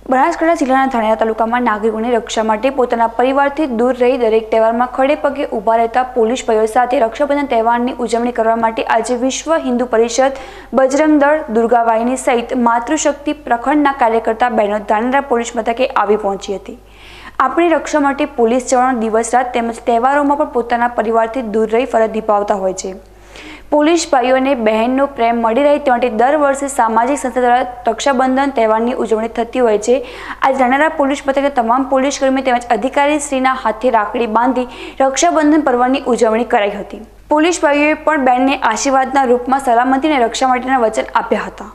બનાસકાંઠા જિલ્લાના ધાનેરા તાલુકામાં નાગરિકોની રક્ષા માટે પોતાના પરિવારથી દૂર રહી દરેક તહેવારમાં ખડે પગે ઊભા રહેતા પોલીસ ભાઈઓ સાથે રક્ષાબંધન તહેવારની ઉજવણી કરવા માટે આજે વિશ્વ હિન્દુ પરિષદ, બજરંગ દળ, દુર્ગા વાહિની સહિત માતૃશક્તિ પ્રખંડના કાર્યકર્તા બહેનો ધાનેરા પોલીસ મથકે આવી પહોંચી હતી। આપણી રક્ષા માટે પોલીસ જવાનો દિવસ રાત તેમજ તહેવારોમાં પણ પોતાના પરિવારથી દૂર રહી ફરજ નિભાવતા હોય છે। પોલીસ ભાઈઓને બહેનનો પ્રેમ મળી રહે તે માટે દર વર્ષે સામાજિક સંસ્થા દ્વારા રક્ષાબંધન તહેવારની ઉજવણી થતી હોય છે। આજે ધાનેરા પોલીસ મથકે તમામ પોલીસ કર્મી તેમજ અધિકારીશ્રીના હાથે રાખડી બાંધી રક્ષાબંધન પર્વની ઉજવણી કરાઈ હતી। પોલીસ ભાઈઓએ પણ બહેનને આશીર્વાદના રૂપમાં સલામતી અને રક્ષા માટેના વચન આપ્યા હતા।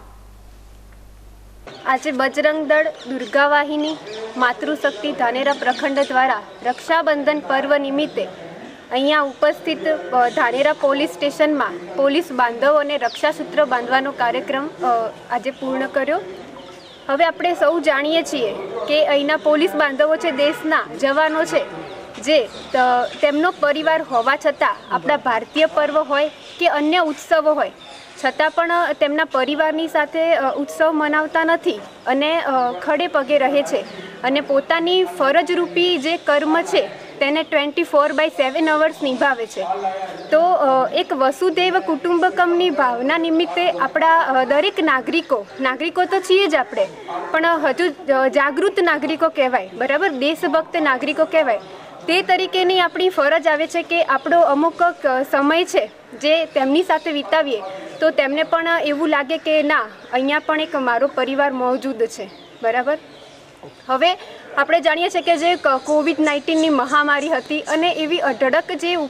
આજે બજરંગ દળ, દુર્ગા વાહિની, માતૃશક્તિ ધાનેરા પ્રખંડ દ્વારા રક્ષાબંધન પર્વ નિમિત્તે અહીંયા ઉપસ્થિત ધાનેરા પોલીસ સ્ટેશનમાં પોલીસ બાંધવોને રક્ષાસૂત્ર બાંધવાનો કાર્યક્રમ આજે પૂર્ણ કર્યો। હવે આપણે સૌ જાણીએ છીએ કે અહીંના પોલીસ બાંધવો છે, દેશના જવાનો છે, જે તેમનો પરિવાર હોવા છતાં આપણા ભારતીય પર્વ હોય કે અન્ય ઉત્સવો હોય છતાં પણ તેમના પરિવારની સાથે ઉત્સવ મનાવતા નથી અને ખડે પગે રહે છે અને પોતાની ફરજરૂપી જે કર્મ છે તેને 24/7 અવર્સ નિભાવે છે। તો એક વસુદેવ કુટુંબકમની ભાવના નિમિત્તે આપણા દરેક નાગરિકો તો છીએ જ આપણે, પણ હજુ જાગૃત નાગરિકો કહેવાય, બરાબર, દેશભક્ત નાગરિકો કહેવાય, તે તરીકેની આપણી ફરજ આવે છે કે આપણો અમુક સમય છે જે તેમની સાથે વિતાવીએ તો તેમને પણ એવું લાગે કે ના, અહીંયા પણ એક મારો પરિવાર મોજૂદ છે, બરાબર। હવે આપણે જાણીએ છીએ કે જે COVID-19ની મહામારી હતી અને એવી અઢળક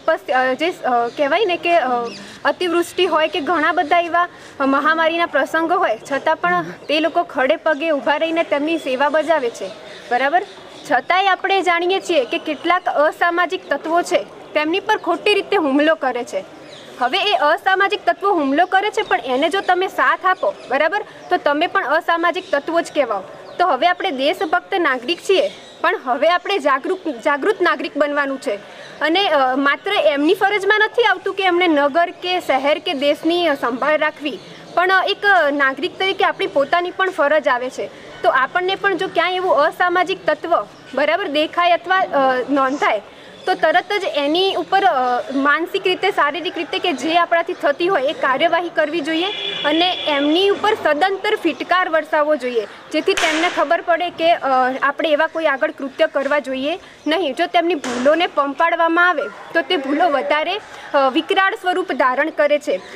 જે કહેવાય ને કે અતિવૃષ્ટિ હોય કે ઘણા બધા એવા મહામારીના પ્રસંગો હોય છતાં પણ તે લોકો ખડે પગે ઊભા રહીને તેમની સેવા બજાવે છે, બરાબર। છતાંય આપણે જાણીએ છીએ કે કેટલાક અસામાજિક તત્વો છે તેમની પર ખોટી રીતે હુમલો કરે છે। હવે એ અસામાજિક તત્વો હુમલો કરે છે પણ એને જો તમે સાથ આપો, બરાબર, તો તમે પણ અસામાજિક તત્વો જ કહેવાઓ। તો હવે આપણે દેશભક્ત નાગરિક છીએ પણ હવે આપણે જાગૃત નાગરિક બનવાનું છે અને માત્ર એમની ફરજમાં નથી આવતું કે એમણે નગર કે શહેર કે દેશની સંભાળ રાખવી, પણ એક નાગરિક તરીકે આપણી પોતાની પણ ફરજ આવે છે। તો આપણને પણ જો ક્યાંય એવું અસામાજિક તત્વ, બરાબર, દેખાય અથવા નોંધાય તો તરત જ એની ઉપર માનસિક રીતે, શારીરિક રીતે કે જે આપણાથી થતી હોય એ કાર્યવાહી કરવી જોઈએ અને એમની ઉપર સદંતર ફિટકાર વરસાવવો જોઈએ, જેથી તેમને ખબર પડે કે આપણે એવા કોઈ આગળ કૃત્ય કરવા જોઈએ નહીં। જો તેમની ભૂલોને પંપાડવામાં આવે તો તે ભૂલો વધારે વિકરાળ સ્વરૂપ ધારણ કરે છે।